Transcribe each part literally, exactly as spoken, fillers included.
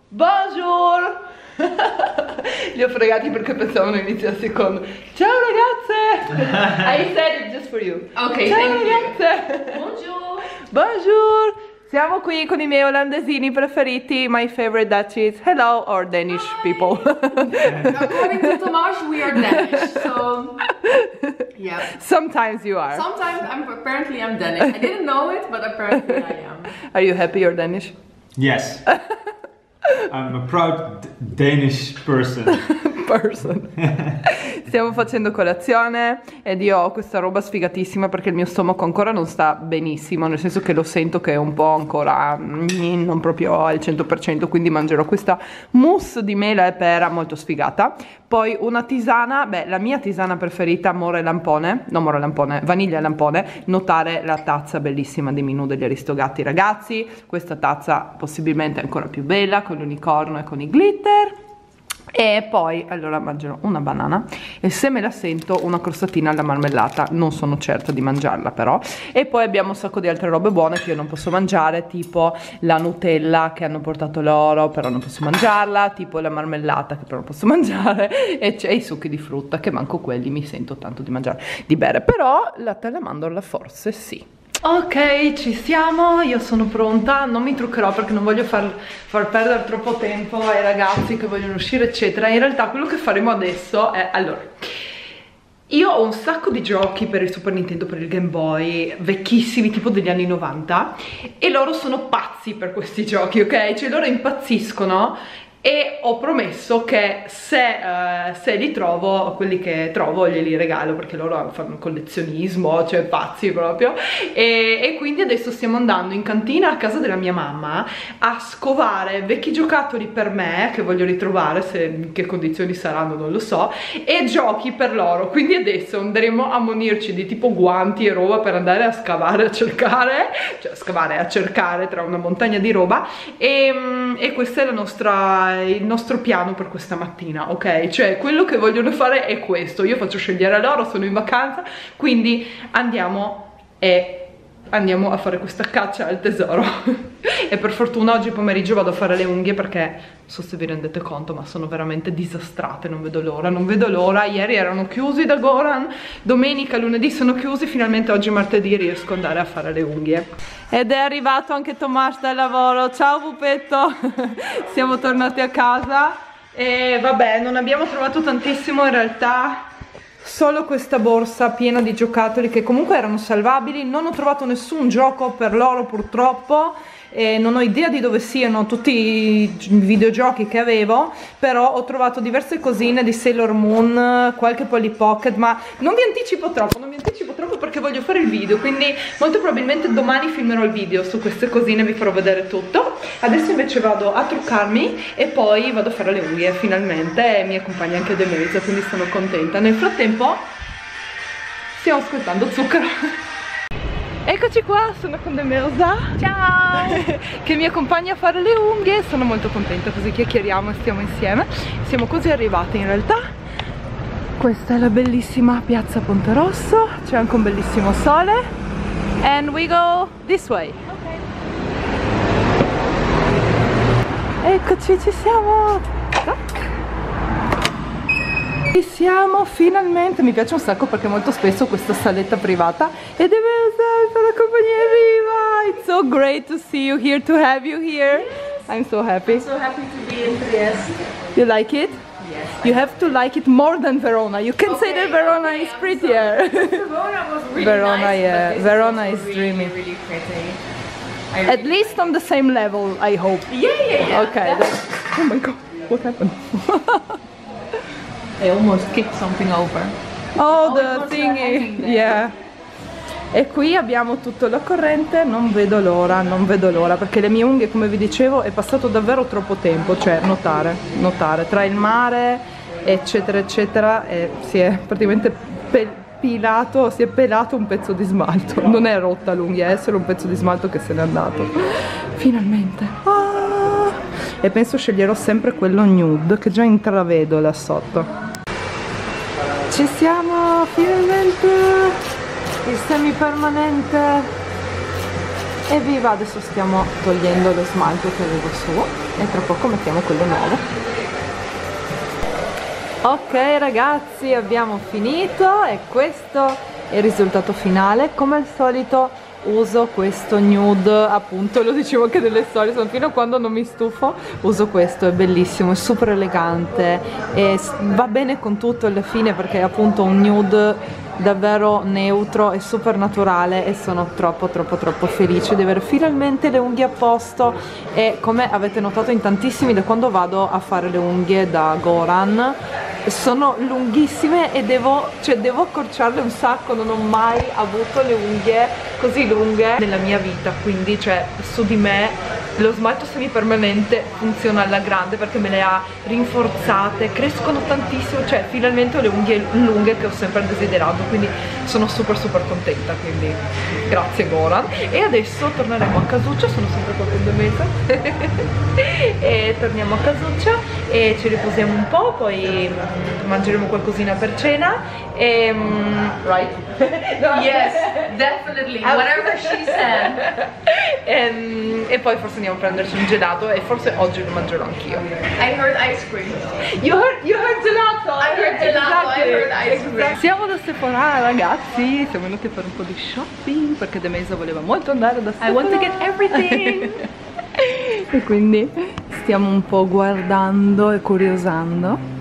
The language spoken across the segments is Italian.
Bonjour! Li ho fregati perché pensavano iniziassi con ciao ragazze! I said it just for you. Ok, ciao thank ragazze! you. Bonjour! Bonjour! Siamo qui con i miei olandesini preferiti, my favorite Dutchies. Hello, or Danish Hi. people. According to Tomas, we are Danish, so yeah. Sometimes you are. Sometimes I'm apparently I'm Danish. I didn't know it, but apparently I am. Are you happy you're Danish? Yes. I'm a proud D- Danish person. Person. Stiamo facendo colazione ed io ho questa roba sfigatissima perché il mio stomaco ancora non sta benissimo, nel senso che lo sento che è un po' ancora mm, non proprio al cento per cento, quindi mangerò questa mousse di mela e pera molto sfigata. Poi una tisana, beh, la mia tisana preferita, more lampone, no more lampone, vaniglia lampone. Notare la tazza bellissima di Minù degli Aristogatti, ragazzi. Questa tazza possibilmente ancora più bella, con l'unicorno e con i glitter. E poi, allora, mangerò una banana e se me la sento una crostatina alla marmellata, non sono certa di mangiarla però. E poi abbiamo un sacco di altre robe buone che io non posso mangiare, tipo la Nutella che hanno portato loro, però non posso mangiarla, tipo la marmellata che però non posso mangiare, e c'è i succhi di frutta che manco quelli mi sento tanto di mangiare, di bere, però latte alla mandorla forse sì. Ok, ci siamo, io sono pronta, non mi truccherò perché non voglio far, far perdere troppo tempo ai ragazzi che vogliono uscire eccetera. In realtà quello che faremo adesso è, allora, io ho un sacco di giochi per il Super Nintendo, per il Game Boy, vecchissimi, tipo degli anni novanta, e loro sono pazzi per questi giochi, ok? Cioè loro impazziscono. E ho promesso che se, uh, se li trovo, quelli che trovo glieli regalo, perché loro fanno collezionismo, cioè pazzi proprio. E, e quindi adesso stiamo andando in cantina a casa della mia mamma a scovare vecchi giocattoli per me, che voglio ritrovare, se in che condizioni saranno non lo so, e giochi per loro. Quindi adesso andremo a munirci di tipo guanti e roba per andare a scavare, a cercare, cioè a scavare, a cercare tra una montagna di roba. E, e questa è la nostra... il nostro piano per questa mattina, ok? Cioè quello che vogliono fare è questo, io faccio scegliere a loro, sono in vacanza, quindi andiamo e andiamo a fare questa caccia al tesoro. E per fortuna oggi pomeriggio vado a fare le unghie perché non so se vi rendete conto ma sono veramente disastrate, non vedo l'ora, non vedo l'ora. Ieri erano chiusi da Goran, domenica, lunedì sono chiusi, finalmente oggi martedì riesco ad andare a fare le unghie. Ed è arrivato anche Tomas dal lavoro, ciao pupetto. Siamo tornati a casa e vabbè, non abbiamo trovato tantissimo in realtà, solo questa borsa piena di giocattoli che comunque erano salvabili. Non ho trovato nessun gioco per loro purtroppo e non ho idea di dove siano tutti i videogiochi che avevo, però ho trovato diverse cosine di Sailor Moon, qualche Polly Pocket, ma non vi anticipo troppo, non vi anticipo troppo perché voglio fare il video, quindi molto probabilmente domani filmerò il video su queste cosine, vi farò vedere tutto. Adesso invece vado a truccarmi e poi vado a fare le unghie finalmente, e mi accompagna anche De Mesa, quindi sono contenta. Nel frattempo stiamo ascoltando Zucchero. Eccoci qua, sono con De Mesa. Ciao! Che mi accompagna a fare le unghie, sono molto contenta, così chiacchieriamo e stiamo insieme. Siamo quasi arrivate in realtà. Questa è la bellissima piazza Ponte Rosso, c'è anche un bellissimo sole. And we go this way. Okay. Eccoci, ci siamo! Ci siamo finalmente, mi piace un sacco perché molto spesso questa saletta privata e deve essere la compagnia arriva. It's so great to see you here, to have you here. I'm so happy. I'm so happy to be in Trieste. You like it? Yes. You have to like it more than Verona. You can Okay, say that Verona okay, is I'm prettier. sorry. Verona was really Verona, nice, yeah. but this Verona is, is really, dreamy. really pretty. I At really least on the same level, I hope. Yeah, yeah, yeah. Okay. That's... Oh my god, what happened? I almost kicked something over. Oh, Oh, the it was thingy, hanging there. yeah. E qui abbiamo tutto la corrente, non vedo l'ora, non vedo l'ora, perché le mie unghie, come vi dicevo, è passato davvero troppo tempo, cioè notare, notare, tra il mare, eccetera, eccetera, e si è praticamente pilato, si è pelato un pezzo di smalto, non è rotta l'unghia, è solo un pezzo di smalto che se n'è andato, finalmente. Ah! E penso sceglierò sempre quello nude, che già intravedo là sotto. Ci siamo finalmente, il semipermanente Evviva, adesso stiamo togliendo lo smalto che avevo su e tra poco mettiamo quello nuovo. Ok ragazzi, abbiamo finito e questo è il risultato finale. Come al solito uso questo nude, appunto lo dicevo anche delle storie, fino a quando non mi stufo uso questo, è bellissimo, è super elegante e va bene con tutto alla fine perché è appunto un nude davvero neutro e super naturale e sono troppo troppo troppo felice di avere finalmente le unghie a posto. E come avete notato in tantissimi, da quando vado a fare le unghie da Goran sono lunghissime e devo, cioè devo accorciarle un sacco, non ho mai avuto le unghie così lunghe nella mia vita, quindi cioè su di me lo smalto semipermanente funziona alla grande perché me le ha rinforzate, crescono tantissimo, cioè finalmente ho le unghie lunghe che ho sempre desiderato, quindi sono super super contenta, quindi grazie Goran. E adesso torneremo a casuccia, sono sempre qua con Demetra e torniamo a casuccia e ci riposiamo un po', poi mangeremo qualcosina per cena e right? No. Yes, definitely, whatever she said. e, e poi forse andiamo a prenderci un gelato e forse oggi lo mangerò anch'io. I heard ice cream. You heard, you heard gelato? I heard gelato, I heard ice cream. Siamo da Sephora ragazzi, siamo venuti a fare un po' di shopping perché Demesa voleva molto andare da Sephora. I want to get everything. E quindi stiamo un po' guardando e curiosando.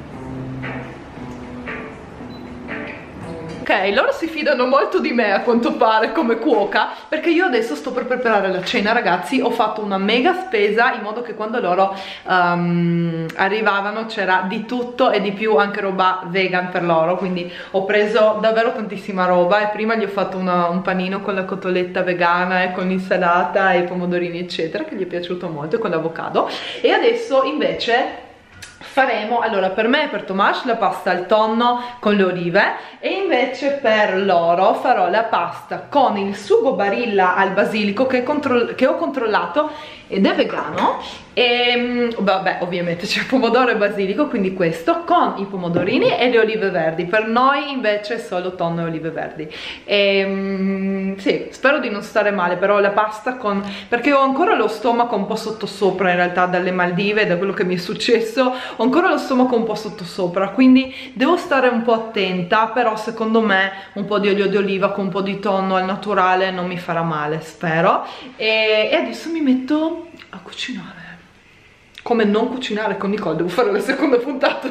Ok, loro si fidano molto di me a quanto pare come cuoca, perché io adesso sto per preparare la cena ragazzi. Ho fatto una mega spesa in modo che quando loro um, arrivavano c'era di tutto e di più, anche roba vegan per loro, quindi ho preso davvero tantissima roba e prima gli ho fatto una, un panino con la cotoletta vegana e con l'insalata e i pomodorini eccetera, che gli è piaciuto molto, e con l'avocado. E adesso invece faremo, allora per me e per Tomas la pasta al tonno con le olive e invece per loro farò la pasta con il sugo Barilla al basilico che, che ho controllato ed è vegano e vabbè ovviamente c'è pomodoro e basilico, quindi questo con i pomodorini e le olive verdi. Per noi invece è solo tonno e olive verdi e sì, spero di non stare male, però la pasta con, perché ho ancora lo stomaco un po' sottosopra in realtà dalle Maldive, da quello che mi è successo ho ancora lo stomaco un po' sottosopra, quindi devo stare un po' attenta, però secondo me un po' di olio di oliva con un po' di tonno al naturale non mi farà male, spero. E, e adesso mi metto a cucinare. Come non cucinare con Nicole, devo fare la seconda puntata.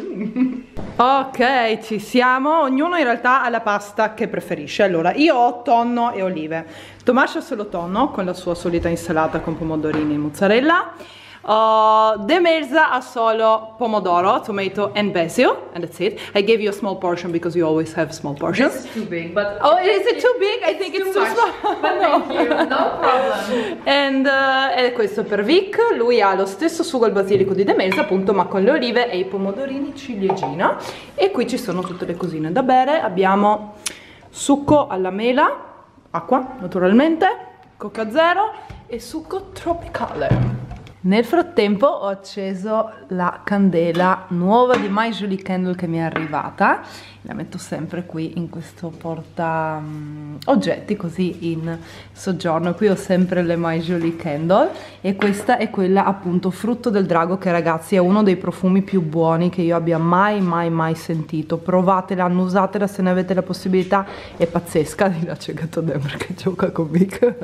Ok, ci siamo. Ognuno in realtà ha la pasta che preferisce. Allora, io ho tonno e olive. Tomas ha solo tonno con la sua solita insalata con pomodorini e mozzarella. Uh, Demelza ha solo pomodoro, tomato and basil, and that's it. I gave you a small portion because you always have small portions. This is too big, but oh, is it too big? I think it's, it's too, too small. But thank you, no problem. And uh, e questo per Vic, lui ha lo stesso sugo al basilico di Demelza, appunto, ma con le olive e i pomodorini ciliegina. E qui ci sono tutte le cosine da bere. Abbiamo succo alla mela, acqua naturalmente, Coca Zero e succo tropicale. Nel frattempo ho acceso la candela nuova di My Jolie Candle che mi è arrivata, la metto sempre qui in questo porta um, oggetti così in soggiorno. Qui ho sempre le My Jolie Candle e questa è quella appunto frutto del drago, che ragazzi è uno dei profumi più buoni che io abbia mai mai mai sentito. Provatela, annusatela se ne avete la possibilità, è pazzesca. Di là c'è Gatto Denver che gioca con Vic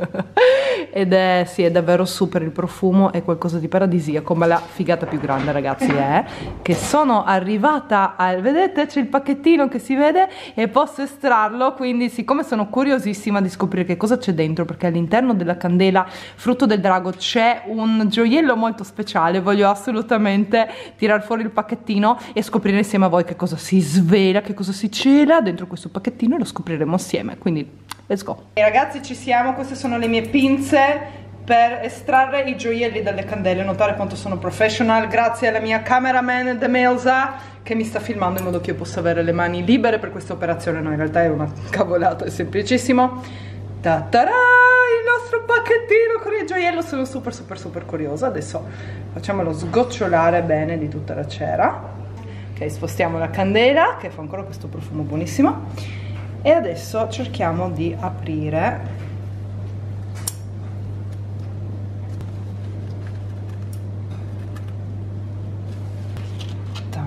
ed è, sì, è davvero super, il profumo è qualcosa di paradisiaco, ma la figata più grande ragazzi è che sono arrivata al, vedete c'è il pacchettino che si vede e posso estrarlo, quindi siccome sono curiosissima di scoprire che cosa c'è dentro, perché all'interno della candela frutto del drago c'è un gioiello molto speciale, voglio assolutamente tirar fuori il pacchettino e scoprire insieme a voi che cosa si svela, che cosa si cela dentro questo pacchettino, e lo scopriremo assieme, quindi let's go. E ragazzi ci siamo, queste sono le mie pinze per estrarre i gioielli dalle candele. Notare quanto sono professional, grazie alla mia cameraman Demelza che mi sta filmando in modo che io possa avere le mani libere per questa operazione. No, in realtà è una cavolata, è semplicissimo. Ta-ta-ra, il nostro pacchettino con il gioiello, sono super super super curiosa. Adesso facciamolo sgocciolare bene di tutta la cera. Ok, spostiamo la candela che fa ancora questo profumo buonissimo e adesso cerchiamo di aprire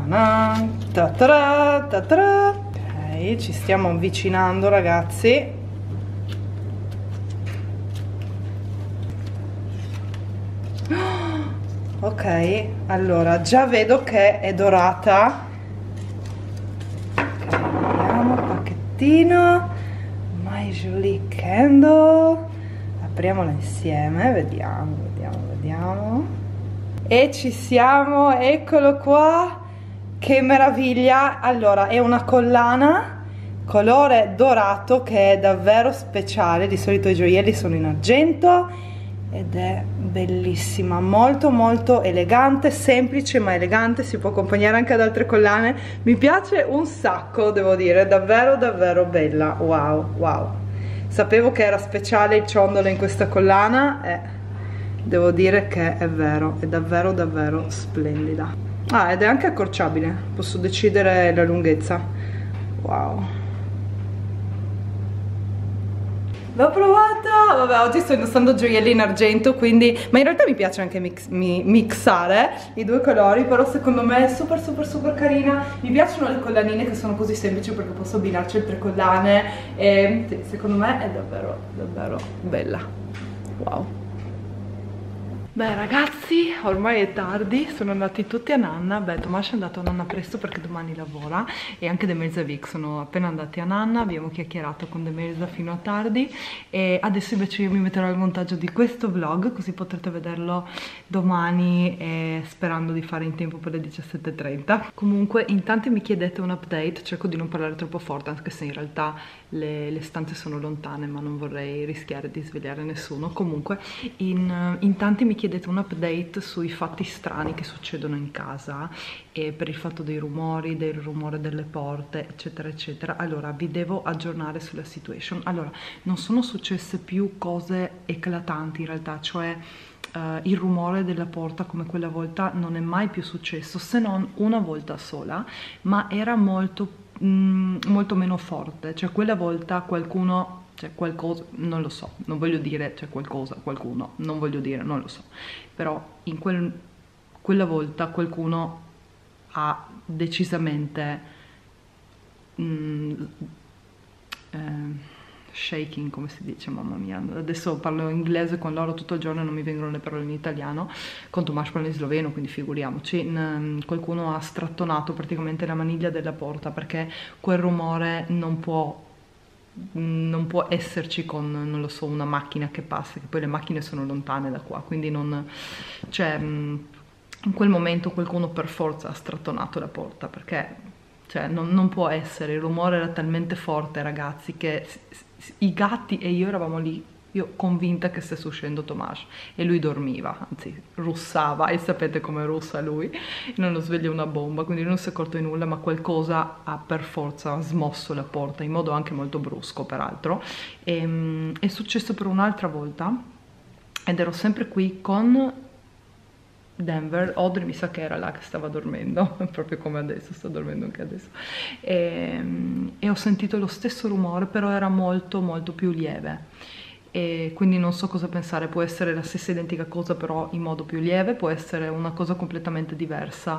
Ta-ta-ra, ta-ta-ra. Ok, ci stiamo avvicinando ragazzi. Ok, allora già vedo che è dorata. Ok, vediamo il pacchettino. My Julie Candle. Apriamola insieme, vediamo, vediamo, vediamo. E ci siamo, eccolo qua. Che meraviglia. Allora, è una collana colore dorato che è davvero speciale. Di solito i gioielli sono in argento ed è bellissima, molto molto elegante, semplice ma elegante. Si può accompagnare anche ad altre collane. Mi piace un sacco, devo dire, davvero davvero bella. Wow, wow. Sapevo che era speciale il ciondolo in questa collana e devo dire che è vero, è davvero davvero splendida. Ah, ed è anche accorciabile, posso decidere la lunghezza. Wow. L'ho provata! Vabbè, oggi sto indossando gioielli in argento, quindi... Ma in realtà mi piace anche mix, mi, mixare i due colori, però secondo me è super super super carina. Mi piacciono le collanine che sono così semplici perché posso abbinarci altre collane e sì, secondo me è davvero davvero bella. Wow. Beh ragazzi, ormai è tardi, sono andati tutti a nanna. Beh, Tomas è andato a nanna presto perché domani lavora e anche Demelza e Vic sono appena andati a nanna. Abbiamo chiacchierato con Demelza fino a tardi e adesso invece io mi metterò al montaggio di questo vlog, così potrete vederlo domani e sperando di fare in tempo per le diciassette e trenta. Comunque in tanti mi chiedete un update, cerco di non parlare troppo forte anche se in realtà le, le stanze sono lontane, ma non vorrei rischiare di svegliare nessuno. Comunque in, in tanti mi chiedete chiedete un update sui fatti strani che succedono in casa e per il fatto dei rumori, del rumore delle porte eccetera eccetera. Allora vi devo aggiornare sulla situation. Allora non sono successe più cose eclatanti in realtà, cioè uh, il rumore della porta come quella volta non è mai più successo, se non una volta sola, ma era molto, mm, molto meno forte. Cioè quella volta qualcuno... c'è qualcosa, non lo so, non voglio dire c'è qualcosa, qualcuno, non voglio dire, non lo so, però in quel, quella volta qualcuno ha decisamente mm, eh, shaking, come si dice, mamma mia, adesso parlo inglese con loro tutto il giorno e non mi vengono le parole in italiano, con Tomas parlo in sloveno, quindi figuriamoci. N qualcuno ha strattonato praticamente la maniglia della porta perché quel rumore non può non può esserci con, non lo so, una macchina che passa, che poi le macchine sono lontane da qua, quindi non, cioè, in quel momento qualcuno per forza ha strattonato la porta perché, cioè, non, non può essere, il rumore era talmente forte ragazzi che i gatti e io eravamo lì, io convinta che stesse uscendo Tomas e lui dormiva, anzi russava e sapete come russa lui, non lo sveglia una bomba, quindi non si è accorto di nulla, ma qualcosa ha per forza smosso la porta in modo anche molto brusco peraltro. E, è successo per un'altra volta ed ero sempre qui con Denver. Audrey mi sa che era là che stava dormendo proprio come adesso, sta dormendo anche adesso e, e ho sentito lo stesso rumore, però era molto molto più lieve e quindi non so cosa pensare. Può essere la stessa identica cosa però in modo più lieve, può essere una cosa completamente diversa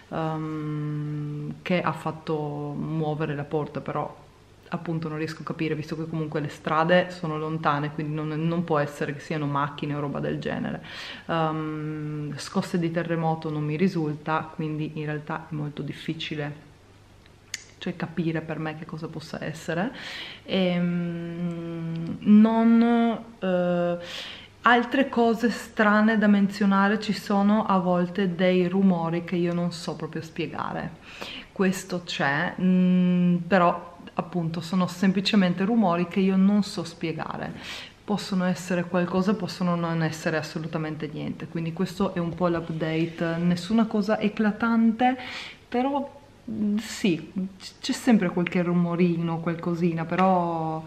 um, che ha fatto muovere la porta, però appunto non riesco a capire, visto che comunque le strade sono lontane, quindi non, non può essere che siano macchine o roba del genere. Um, scosse di terremoto non mi risulta, quindi in realtà è molto difficile, cioè capire per me che cosa possa essere. E, um, non uh, altre cose strane da menzionare, ci sono a volte dei rumori che io non so proprio spiegare, questo c'è, mm, però appunto sono semplicemente rumori che io non so spiegare, possono essere qualcosa, possono non essere assolutamente niente, quindi questo è un po' l'update, nessuna cosa eclatante, però sì, c'è sempre qualche rumorino, qualcosina, però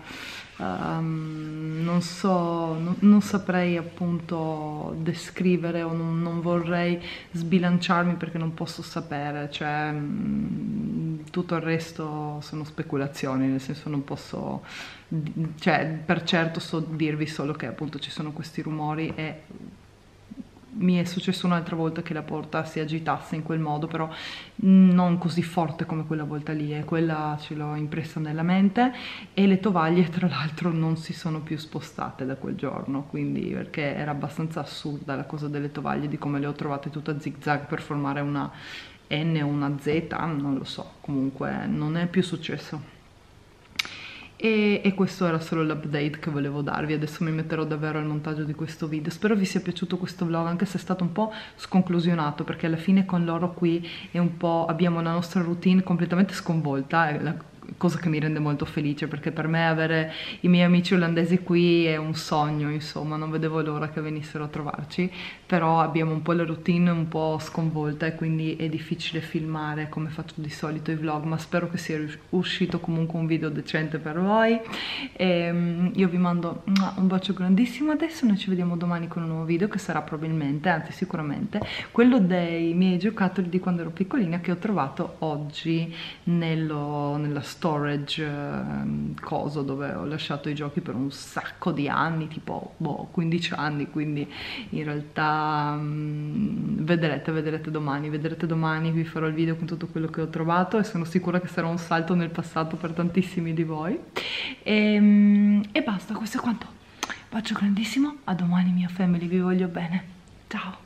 um, non so, non, non saprei appunto descrivere o non, non vorrei sbilanciarmi perché non posso sapere, cioè um, tutto il resto sono speculazioni, nel senso non posso, cioè per certo so dirvi solo che appunto ci sono questi rumori e mi è successo un'altra volta che la porta si agitasse in quel modo, però non così forte come quella volta lì, e quella ce l'ho impressa nella mente. E le tovaglie tra l'altro non si sono più spostate da quel giorno, quindi, perché era abbastanza assurda la cosa delle tovaglie, di come le ho trovate tutte a zig zag per formare una N o una Z, non lo so, comunque non è più successo. E, e questo era solo l'update che volevo darvi. Adesso mi metterò davvero al montaggio di questo video. Spero vi sia piaciuto questo vlog, anche se è stato un po' sconclusionato, perché alla fine con loro qui è un po', abbiamo la nostra routine completamente sconvolta, è la cosa che mi rende molto felice, perché per me avere i miei amici olandesi qui è un sogno, insomma, non vedevo l'ora che venissero a trovarci. Però abbiamo un po' la routine un po' sconvolta, e quindi è difficile filmare come faccio di solito i vlog, ma spero che sia uscito comunque un video decente per voi. E io vi mando un bacio grandissimo adesso, noi ci vediamo domani con un nuovo video, che sarà probabilmente, anzi sicuramente, quello dei miei giocattoli di quando ero piccolina, che ho trovato oggi nello, nella storage eh, coso, dove ho lasciato i giochi per un sacco di anni, tipo boh, quindici anni, quindi in realtà um, vedrete, vedrete domani, vedrete domani, vi farò il video con tutto quello che ho trovato, e sono sicura che sarà un salto nel passato per tantissimi di voi. E, e basta, questo è quanto. Bacio grandissimo, a domani mia family, vi voglio bene, ciao!